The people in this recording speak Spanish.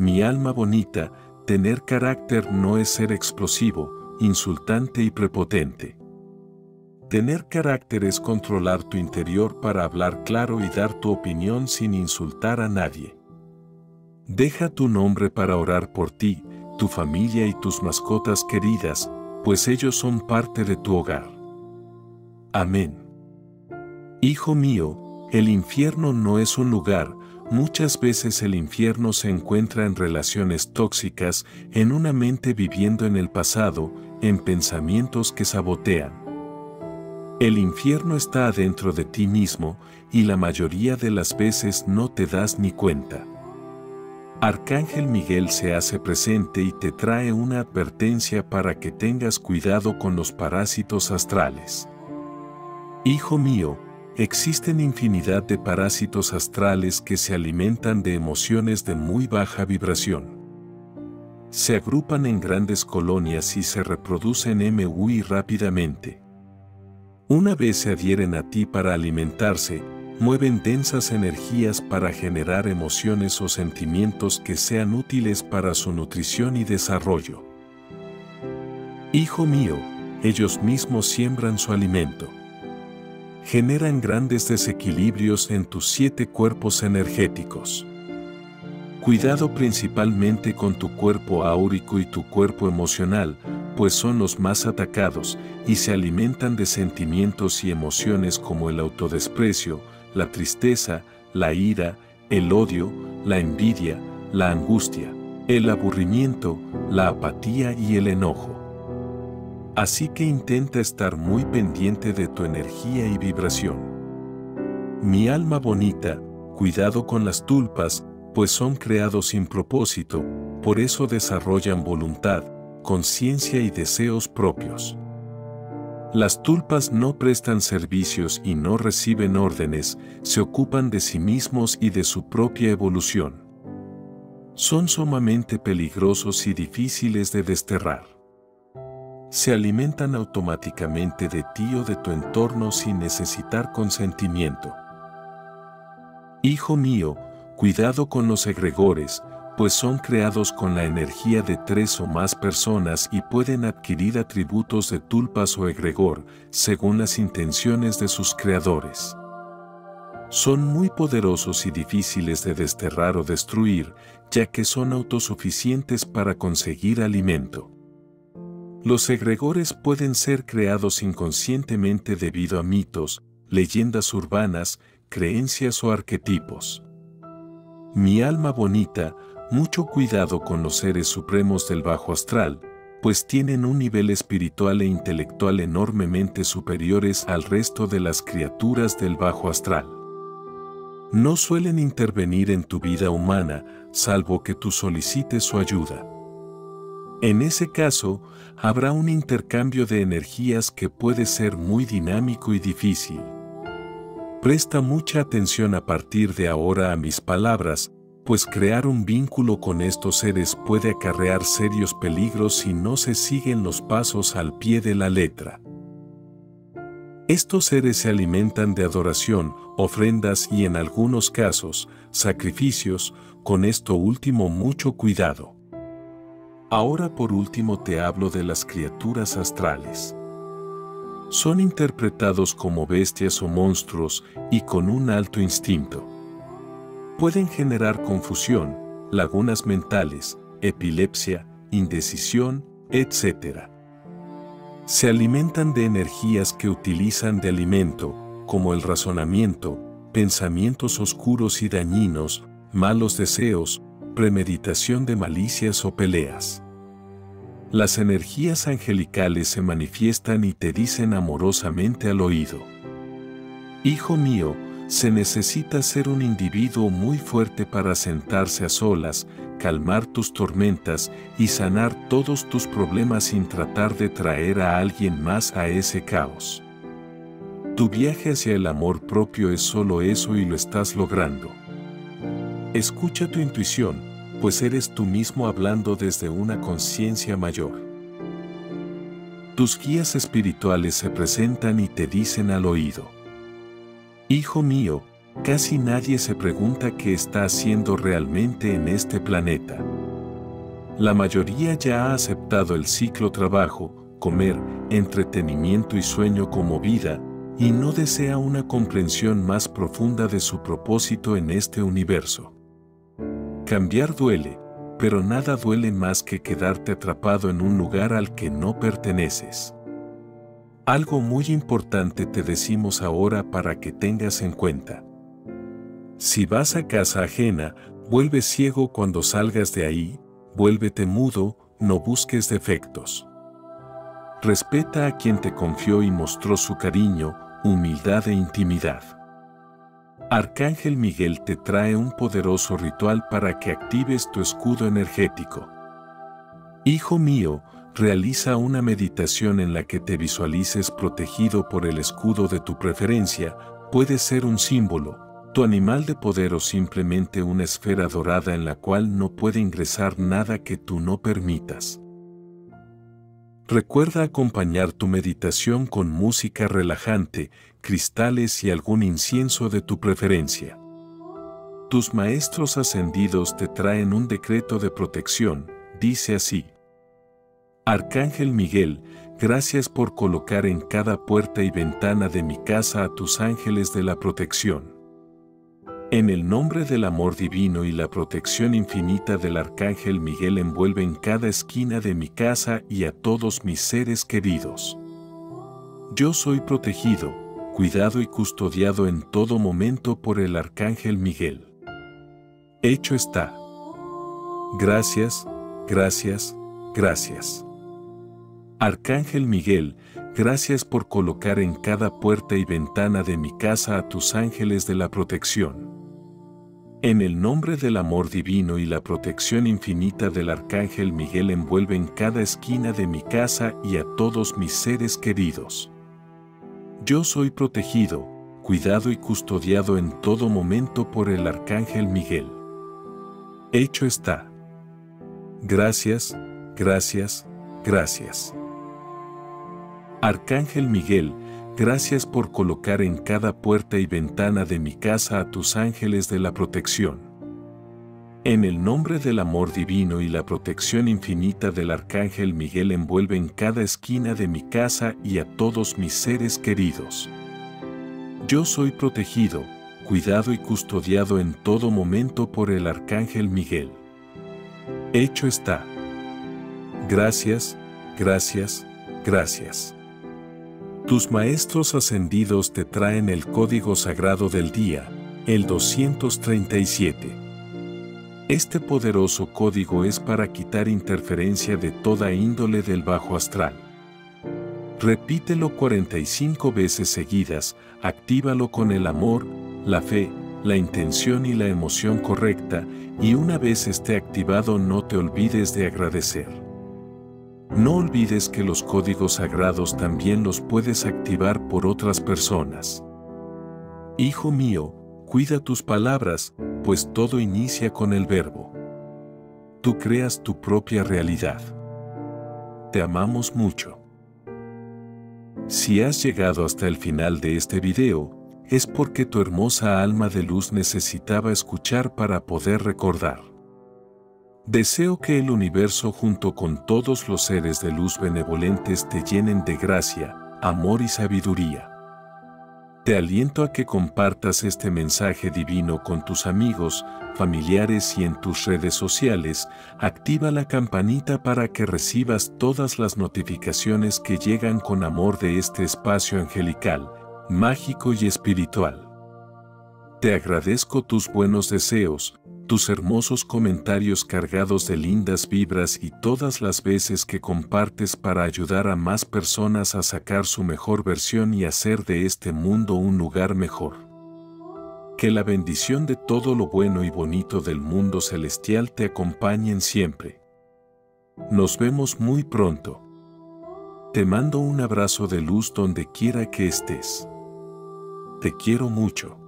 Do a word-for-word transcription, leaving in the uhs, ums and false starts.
Mi alma bonita, tener carácter no es ser explosivo, insultante y prepotente. Tener carácter es controlar tu interior para hablar claro y dar tu opinión sin insultar a nadie. Deja tu nombre para orar por ti, tu familia y tus mascotas queridas, pues ellos son parte de tu hogar. Amén. Hijo mío, el infierno no es un lugar. Muchas veces el infierno se encuentra en relaciones tóxicas, en una mente viviendo en el pasado, en pensamientos que sabotean. El infierno está adentro de ti mismo, y la mayoría de las veces no te das ni cuenta. Arcángel Miguel se hace presente y te trae una advertencia para que tengas cuidado con los parásitos astrales. Hijo mío, existen infinidad de parásitos astrales que se alimentan de emociones de muy baja vibración. Se agrupan en grandes colonias y se reproducen muy rápidamente. Una vez se adhieren a ti para alimentarse, mueven densas energías para generar emociones o sentimientos que sean útiles para su nutrición y desarrollo. Hijo mío, ellos mismos siembran su alimento. Generan grandes desequilibrios en tus siete cuerpos energéticos. Cuidado principalmente con tu cuerpo áurico y tu cuerpo emocional, pues son los más atacados y se alimentan de sentimientos y emociones como el autodesprecio, la tristeza, la ira, el odio, la envidia, la angustia, el aburrimiento, la apatía y el enojo. Así que intenta estar muy pendiente de tu energía y vibración. Mi alma bonita, cuidado con las tulpas, pues son creados sin propósito, por eso desarrollan voluntad, conciencia y deseos propios. Las tulpas no prestan servicios y no reciben órdenes, se ocupan de sí mismos y de su propia evolución. Son sumamente peligrosos y difíciles de desterrar. Se alimentan automáticamente de ti o de tu entorno sin necesitar consentimiento. Hijo mío, cuidado con los egregores, pues son creados con la energía de tres o más personas y pueden adquirir atributos de tulpas o egregor, según las intenciones de sus creadores. Son muy poderosos y difíciles de desterrar o destruir, ya que son autosuficientes para conseguir alimento. Los egregores pueden ser creados inconscientemente debido a mitos, leyendas urbanas, creencias o arquetipos. Mi alma bonita, mucho cuidado con los seres supremos del bajo astral, pues tienen un nivel espiritual e intelectual enormemente superiores al resto de las criaturas del bajo astral. No suelen intervenir en tu vida humana, salvo que tú solicites su ayuda. En ese caso, habrá un intercambio de energías que puede ser muy dinámico y difícil. Presta mucha atención a partir de ahora a mis palabras, pues crear un vínculo con estos seres puede acarrear serios peligros si no se siguen los pasos al pie de la letra. Estos seres se alimentan de adoración, ofrendas y en algunos casos, sacrificios, con esto último mucho cuidado. Ahora por último te hablo de las criaturas astrales. Son interpretados como bestias o monstruos y con un alto instinto. Pueden generar confusión, lagunas mentales, epilepsia, indecisión, etcétera. Se alimentan de energías que utilizan de alimento, como el razonamiento, pensamientos oscuros y dañinos, malos deseos, premeditación de malicias o peleas. Las energías angelicales se manifiestan y te dicen amorosamente al oído: Hijo mío, se necesita ser un individuo muy fuerte para sentarse a solas, calmar tus tormentas y sanar todos tus problemas sin tratar de traer a alguien más a ese caos. Tu viaje hacia el amor propio es solo eso y lo estás logrando. Escucha tu intuición, pues eres tú mismo hablando desde una conciencia mayor. Tus guías espirituales se presentan y te dicen al oído: Hijo mío, casi nadie se pregunta qué está haciendo realmente en este planeta. La mayoría ya ha aceptado el ciclo trabajo, comer, entretenimiento y sueño como vida, y no desea una comprensión más profunda de su propósito en este universo. Cambiar duele, pero nada duele más que quedarte atrapado en un lugar al que no perteneces. Algo muy importante te decimos ahora para que tengas en cuenta. Si vas a casa ajena, vuelve ciego cuando salgas de ahí, vuélvete mudo, no busques defectos. Respeta a quien te confió y mostró su cariño, humildad e intimidad. Arcángel Miguel te trae un poderoso ritual para que actives tu escudo energético. Hijo mío, realiza una meditación en la que te visualices protegido por el escudo de tu preferencia, puede ser un símbolo, tu animal de poder o simplemente una esfera dorada en la cual no puede ingresar nada que tú no permitas. Recuerda acompañar tu meditación con música relajante, cristales y algún incienso de tu preferencia. Tus maestros ascendidos te traen un decreto de protección, dice así. Arcángel Miguel, gracias por colocar en cada puerta y ventana de mi casa a tus ángeles de la protección. En el nombre del amor divino y la protección infinita del Arcángel Miguel envuelve en cada esquina de mi casa y a todos mis seres queridos. Yo soy protegido, cuidado y custodiado en todo momento por el Arcángel Miguel. Hecho está. Gracias, gracias, gracias. Arcángel Miguel, gracias por colocar en cada puerta y ventana de mi casa a tus ángeles de la protección. En el nombre del amor divino y la protección infinita del Arcángel Miguel envuelve en cada esquina de mi casa y a todos mis seres queridos. Yo soy protegido, cuidado y custodiado en todo momento por el Arcángel Miguel. Hecho está. Gracias, gracias, gracias. Arcángel Miguel, gracias por colocar en cada puerta y ventana de mi casa a tus ángeles de la protección. En el nombre del amor divino y la protección infinita del Arcángel Miguel envuelve en cada esquina de mi casa y a todos mis seres queridos. Yo soy protegido, cuidado y custodiado en todo momento por el Arcángel Miguel. Hecho está. Gracias, gracias, gracias. Tus maestros ascendidos te traen el código sagrado del día, el doscientos treinta y siete. Este poderoso código es para quitar interferencia de toda índole del bajo astral. Repítelo cuarenta y cinco veces seguidas, actívalo con el amor, la fe, la intención y la emoción correcta, y una vez esté activado no te olvides de agradecer. No olvides que los códigos sagrados también los puedes activar por otras personas. Hijo mío, cuida tus palabras, pues todo inicia con el verbo. Tú creas tu propia realidad. Te amamos mucho. Si has llegado hasta el final de este video, es porque tu hermosa alma de luz necesitaba escuchar para poder recordar. Deseo que el universo junto con todos los seres de luz benevolentes te llenen de gracia, amor y sabiduría. Te aliento a que compartas este mensaje divino con tus amigos, familiares y en tus redes sociales. Activa la campanita para que recibas todas las notificaciones que llegan con amor de este espacio angelical, mágico y espiritual. Te agradezco tus buenos deseos, tus hermosos comentarios cargados de lindas vibras y todas las veces que compartes para ayudar a más personas a sacar su mejor versión y hacer de este mundo un lugar mejor. Que la bendición de todo lo bueno y bonito del mundo celestial te acompañen siempre. Nos vemos muy pronto. Te mando un abrazo de luz donde quiera que estés. Te quiero mucho.